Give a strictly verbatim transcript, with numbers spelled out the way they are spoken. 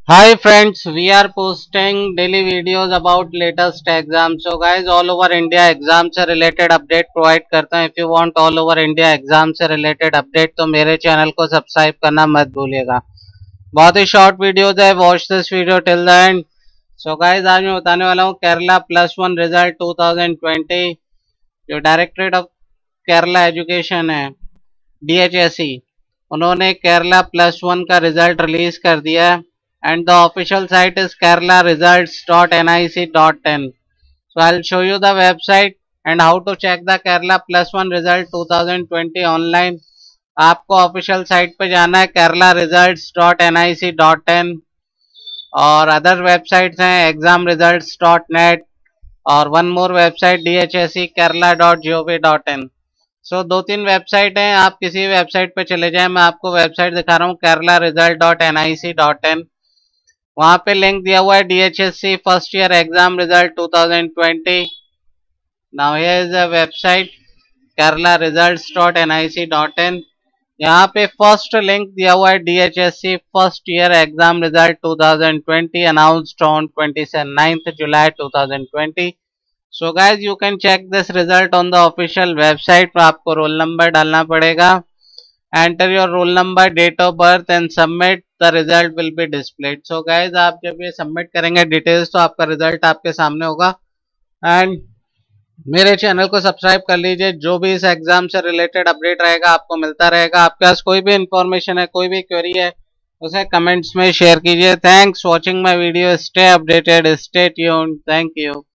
Hi friends, we are posting daily videos about latest exams. So guys, all over India exams से related update provide करता हूँ. If you want all over India exams से related update तो मेरे channel को subscribe करना मत भूलिएगा. बहुत ही शॉर्ट वीडियोज है. Watch this video till the end. So guys, आज मैं बताने वाला हूँ Kerala plus one result two thousand twenty. जो डायरेक्टरेट ऑफ केरला एजुकेशन है, डी एच एस ई, उन्होंने केरला प्लस वन का रिजल्ट रिलीज कर दिया है. And the official site is kerala results dot nic dot in. So I'll show you the website and how to check the Kerala plus one result twenty twenty online. आपको official site पे जाना है kerala results dot nic dot in, और other websites हैं exam results dot net और one more website D H S E Kerala dot gov dot in. So so, दो तीन website हैं, आप किसी वेबसाइट पे चले जाएं. मैं आपको वेबसाइट दिखा रहा हूँ kerala result dot nic dot in. वहां पे लिंक दिया हुआ है D H S C first year exam result two thousand twenty. Now here is a website kerala results dot nic dot in. यहाँ पे फर्स्ट लिंक दिया हुआ है D H S C first year exam result two thousand twenty announced on twenty ninth July two thousand twenty. So guys, you can check this result on the official website. आपको roll number डालना पड़ेगा. Enter your roll number, date of birth and submit. The result will be displayed. So guys, आप जब ये submit करेंगे details तो आपका result आपके सामने होगा. एंड मेरे चैनल को सब्सक्राइब कर लीजिए. जो भी इस एग्जाम से रिलेटेड अपडेट रहेगा आपको मिलता रहेगा. आपके पास कोई भी इंफॉर्मेशन है, कोई भी क्वेरी है, उसे कमेंट्स में शेयर कीजिए. Thanks watching my video. Stay updated, stay tuned. Thank you.